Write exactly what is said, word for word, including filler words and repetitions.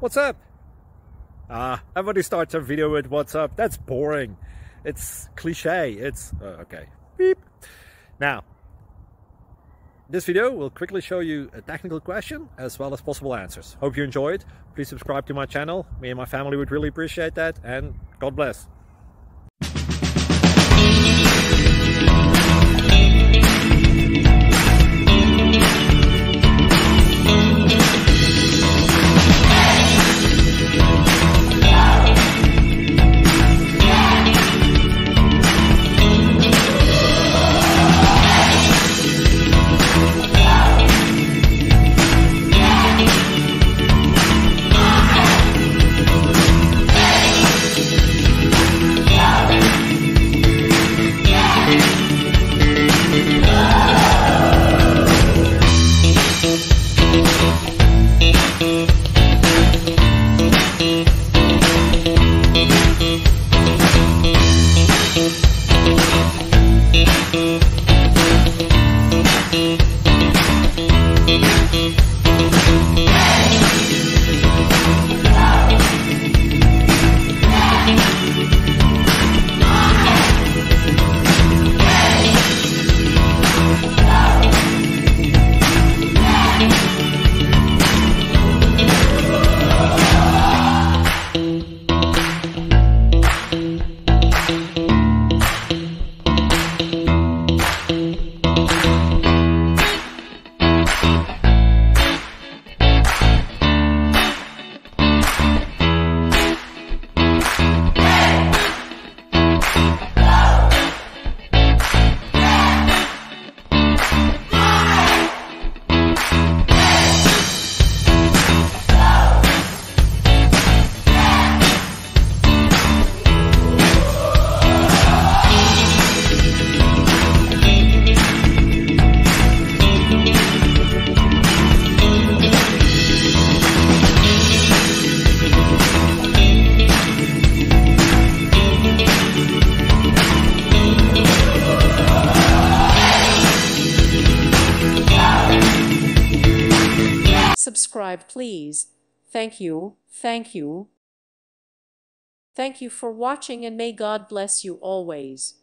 What's up? Ah, everybody starts a video with what's up. That's boring. It's cliche. It's... Uh, okay. Beep. Now, this video will quickly show you a technical question as well as possible answers. Hope you enjoy it. Please subscribe to my channel. Me and my family would really appreciate that. And God bless. Subscribe, please. Thank you, thank you. Thank you for watching, and may God bless you always.